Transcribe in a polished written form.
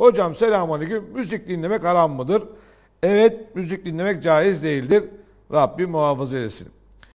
Hocam selamünaleyküm. Müzik dinlemek haram mıdır? Evet, müzik dinlemek caiz değildir. Rabbim muhafaza etsin.